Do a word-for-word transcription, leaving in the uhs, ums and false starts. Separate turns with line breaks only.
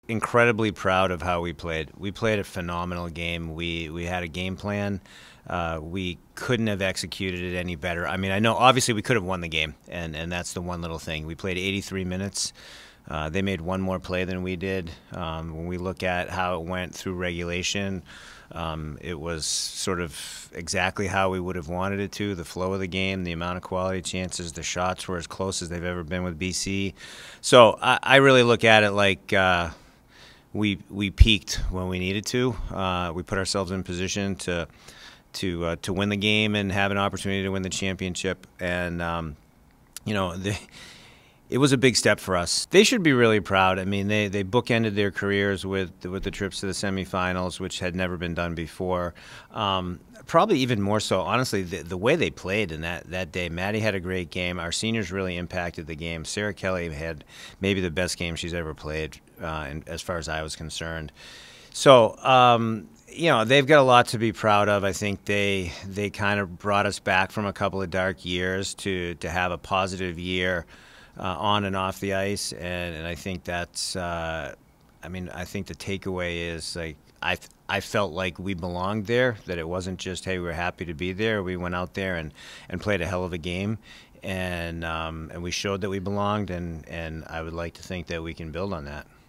Incredibly proud of how we played. We played a phenomenal game. We we had a game plan. Uh, we couldn't have executed it any better. I mean, I know obviously we could have won the game, and, and that's the one little thing. We played eighty-three minutes. Uh, they made one more play than we did. Um, when we look at how it went through regulation, um, it was sort of exactly how we would have wanted it to. The flow of the game, the amount of quality chances, the shots were as close as they've ever been with B C. So I, I really look at it like uh, we we peaked when we needed to. Uh, we put ourselves in position to to uh, to win the game and have an opportunity to win the championship. And um, you know, the, it was a big step for us. They should be really proud. I mean, they they bookended their careers with with the trips to the semifinals, which had never been done before. Um, probably even more so, honestly, the, the way they played in that that day. Maddie had a great game. Our seniors really impacted the game. Sarah Kelly had maybe the best game she's ever played, uh, and as far as I was concerned. So, um, you know, they've got a lot to be proud of. I think they they kind of brought us back from a couple of dark years to to have a positive year uh, on and off the ice, and, and I think that's. Uh, I mean, I think the takeaway is like I I felt like we belonged there. That it wasn't just hey, we're happy to be there. We went out there and and played a hell of a game, and um, and we showed that we belonged, and and I would like to think that we can build on that.